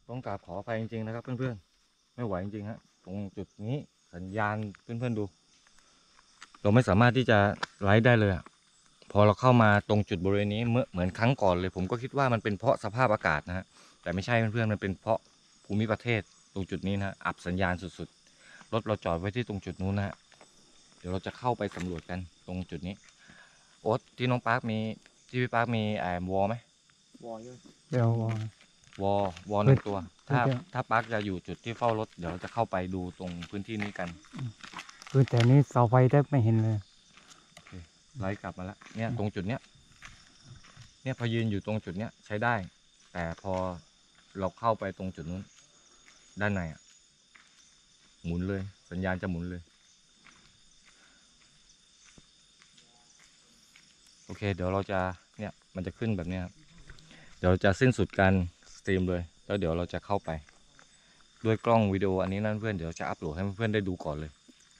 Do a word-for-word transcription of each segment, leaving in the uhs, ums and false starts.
ต้องกราบขออภัยจริงๆนะครับเพื่อนๆไม่ไหวจริงๆฮะตรงจุดนี้สัญญาณเพื่อนๆดูเราไม่สามารถที่จะไลฟ์ได้เลยอะพอเราเข้ามาตรงจุดบริเวณนี้เมื่อเหมือนครั้งก่อนเลยผมก็คิดว่ามันเป็นเพราะสภาพอากาศนะฮะแต่ไม่ใช่เพื่อนๆมันเป็นเพราะภูมิประเทศตรงจุดนี้นะอับสัญญาณสุดๆรถเราจอดไว้ที่ตรงจุดนู้นนะฮะเดี๋ยวเราจะเข้าไปสำรวจกันตรงจุดนี้โอ๊ตที่น้องปาร์คมีที่พี่ปาร์คมีแอมวอลไหมวอลอยู่เดี๋ยววอวอวอหนึ่งตัว ถ้าเดี๋ยวถ้าปาร์คจะอยู่จุดที่เฝ้ารถเดี๋ยวจะเข้าไปดูตรงพื้นที่นี้กันคือแต่นี้เสาไฟแทบไม่เห็นเลยไล่กลับมาแล้วเนี่ยตรงจุดเนี้ยเนี่ยพอยืนอยู่ตรงจุดเนี้ยใช้ได้ แต่พอเราเข้าไปตรงจุดนู้นด้านในอ่ะหมุนเลยสัญญาณจะหมุนเลย โอเคเดี๋ยวเราจะเนี่ยมันจะขึ้นแบบเนี้ยครับเดี๋ยวจะสิ้นสุดการสตรีมเลยแล้วเดี๋ยวเราจะเข้าไปด้วยกล้องวิดีโออันนี้นั่นเพื่อนเดี๋ยวจะอัปโหลดให้เพื่อนๆได้ดูก่อนเลย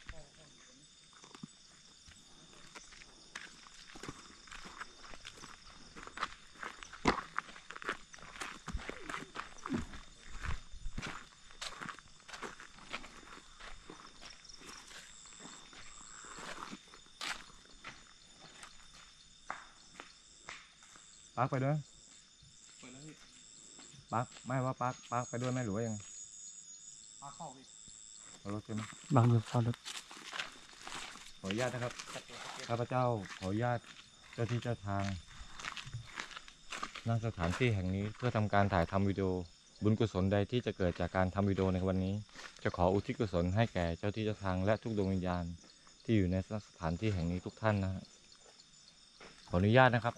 ปาร์คไปด้วยเปิดแล้วพี่ปาร์คไม่ว่าปาร์คปาร์คไปด้วยไหมหรือว่ายังไงปลาเข้าพี่เอารถใช่ไหมบางอยู่เสารถขออนุญาตนะครับจัดตัวจัดตัวข้าพเจ้าขออนุญาตเจ้าที่เจ้าทางณสถานที่แห่งนี้เพื่อทำการถ่ายทำวิดีโอบุญกุศลใดที่จะเกิดจากการทำวิดีโอในวันนี้ จะขออุทิศกุศลให้แก่เจ้าที่เจ้าทางและทุกดวงวิญญาณที่อยู่ในสถานที่แห่งนี้ทุกท่านนะฮะขออนุญาตนะครับ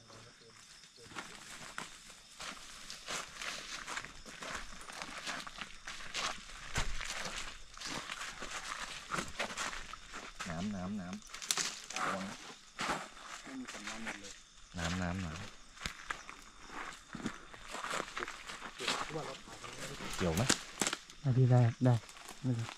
น้ำน้ำน้ำระวังนะไม่มีสัญญาณหมดเลยน้ำน้ำน้จุดที่ว่าเราถ่ายกันไม่ได้ำเกี่ยวไหมได้ที่ได้ได้ไม่เป็นไร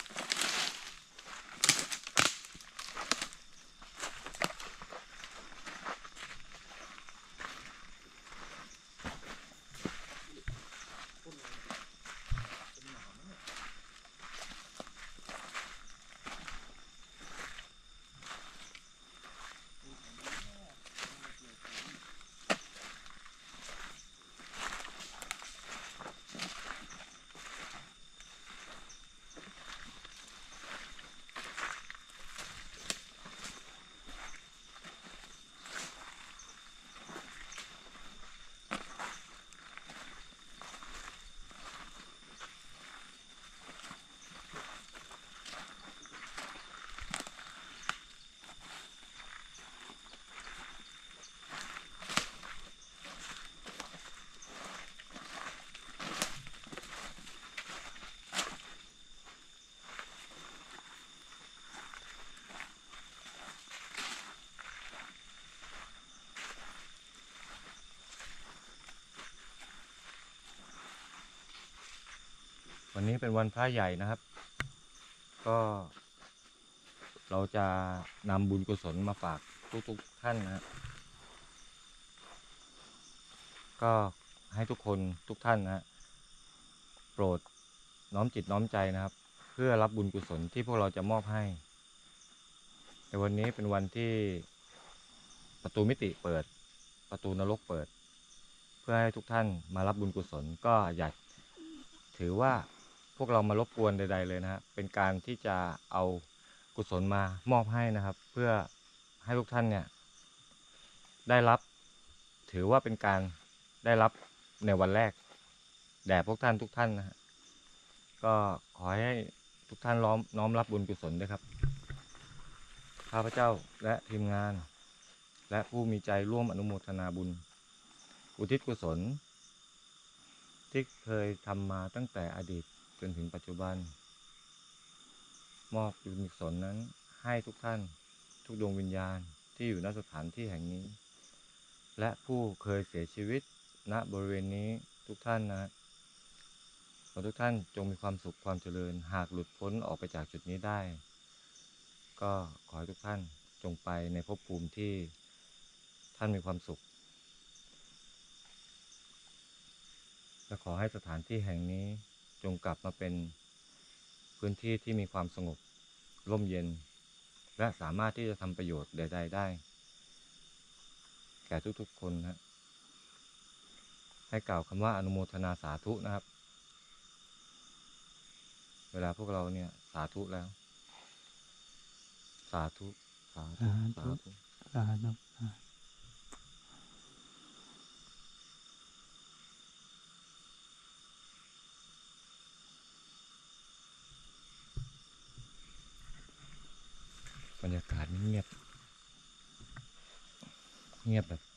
วันนี้เป็นวันพระใหญ่นะครับ ก็เราจะนำบุญกุศลมาฝากทุกๆท่านนะครับก็ให้ทุกคนทุกท่านนะฮะโปรดน้อมจิตน้อมใจนะครับ เพื่อรับบุญกุศลที่พวกเราจะมอบให้ในวันนี้เป็นวันที่ประตูมิติเปิดประตูนรกเปิด เพื่อให้ทุกท่านมารับบุญกุศลก็อยากถือว่าพวกเรามารบกวนใดๆเลยนะฮะเป็นการที่จะเอากุศลมามอบให้นะครับ เพื่อให้ทุกท่านเนี่ยได้รับถือว่าเป็นการได้รับในวันแรกแด่พวกท่านทุกท่านนะฮะก็ขอให้ทุกท่านน้อมน้อมรับบุญกุศลด้วยครับข้าพเจ้าและทีมงานและผู้มีใจร่วมอนุโมทนาบุญอุทิศกุศลที่เคยทำมาตั้งแต่อดีตจนถึงปัจจุบันมอบบุญกุศลนั้นให้ทุกท่านทุกดวงวิญญาณที่อยู่ณสถานที่แห่งนี้และผู้เคยเสียชีวิตณบริเวณนี้ทุกท่านนะขอทุกท่านจงมีความสุขความเจริญหากหลุดพ้นออกไปจากจุดนี้ได้ก็ขอให้ทุกท่านจงไปในภพภูมิที่ท่านมีความสุขและขอให้สถานที่แห่งนี้จงกลับมาเป็นพื้นที่ที่มีความสงบร่มเย็นและสามารถที่จะทำประโยชน์ใดๆได้แก่ทุกๆคนนะ ให้กล่าวคำว่าอนุโมทนาสาธุนะครับเวลาพวกเราเนี่ยสาธุแล้วสาธุสาธุสาธุสาธุบรรยากาศเงียบเงียบแบบ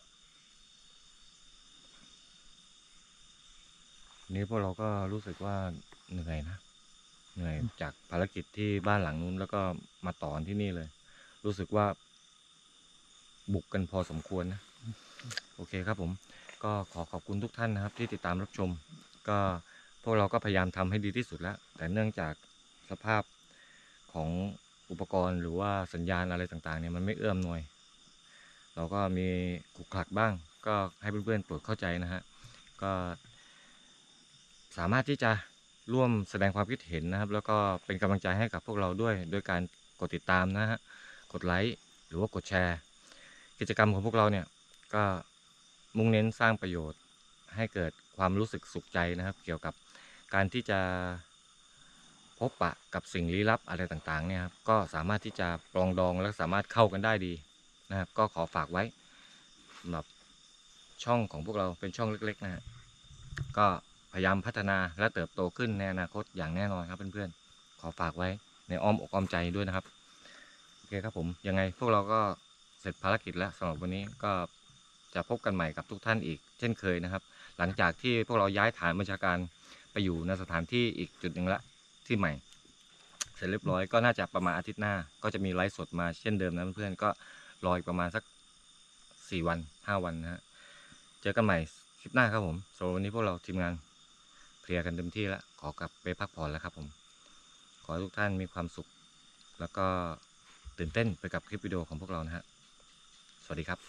นี้พวกเราก็รู้สึกว่าเหนื่อยนะเหนื่อยจากภารกิจที่บ้านหลังนู้นแล้วก็มาต่อที่นี่เลย รู้สึกว่าบุกกันพอสมควรนะโอเคครับผมก็ขอขอบคุณทุกท่านนะครับที่ติดตามรับชมก็พวกเราก็พยายามทำให้ดีที่สุดแล้วแต่เนื่องจากสภาพของอุปกรณ์หรือว่าสัญญาณอะไรต่างๆเนี่ยมันไม่เอื้อมหน่วยเราก็มีขลุกขลักบ้างก็ให้เพื่อนๆโปรดเข้าใจนะฮะก็สามารถที่จะร่วมแสดงความคิดเห็นนะครับแล้วก็เป็นกำลังใจให้กับพวกเราด้วยโดยการกดติดตามนะฮะกดไลค์หรือว่ากดแชร์กิจกรรมของพวกเราเนี่ยก็มุ่งเน้นสร้างประโยชน์ให้เกิดความรู้สึกสุขใจนะครับเกี่ยวกับการที่จะพบปะกับสิ่งลี้ลับอะไรต่างๆเนี่ยครับก็สามารถที่จะปรองดองและสามารถเข้ากันได้ดีนะครับก็ขอฝากไว้สำหรับช่องของพวกเราเป็นช่องเล็กๆนะฮะก็พยายามพัฒนาและเติบโตขึ้นในอนาคตอย่างแน่นอนครับเพื่อนๆขอฝากไว้ในอ้อมอกอ้อมใจด้วยนะครับโอเคครับผมยังไงพวกเราก็เสร็จภารกิจแล้วสำหรับวันนี้ก็จะพบกันใหม่กับทุกท่านอีกเช่นเคยนะครับหลังจากที่พวกเราย้ายฐานบัญชาการไปอยู่ในสถานที่อีกจุดหนึ่งละที่ใหม่เสร็จเรียบร้อยก็น่าจะประมาณอาทิตย์หน้าก็จะมีไลฟ์สดมาเช่นเดิมนะเพื่อนๆก็รออีกประมาณสักสี่วันห้าวันนะฮะเจอกันใหม่คลิปหน้าครับผมสำหรับวันนี้พวกเราทีมงานเคลียร์กันเต็มที่แล้วขอกลับไปพักผ่อนแล้วครับผมขอให้ทุกท่านมีความสุขแล้วก็ตื่นเต้นไปกับคลิปวิดีโอของพวกเรานะฮะสวัสดีครับ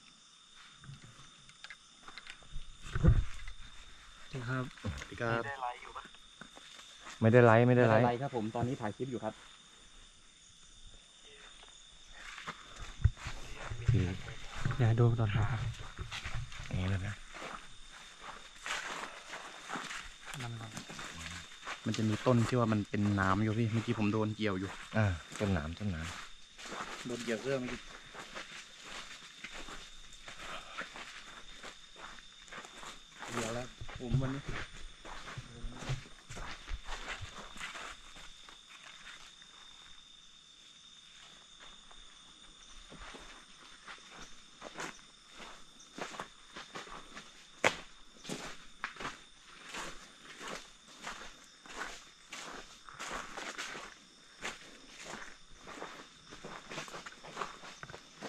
ครับสวัสดีครับไม่ได้ไลฟ์ไม่ได้ไลฟ์อะไรครับผมตอนนี้ถ่ายคลิปอยู่ครับคืออย่าดูตอนหาอย่างนี้เลยนะน้ำมันมันจะมีต้นที่ว่ามันเป็นน้ำอยู่พี่เมื่อกี้ผมโดนเกี่ยวอยู่อ่าต้นหนามต้นหนามโดนเกี่ยวเครื่องเมื่อกี้เกี่ยวแล้วผมวันนี้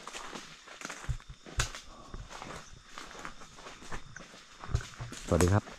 สวัสดีครับ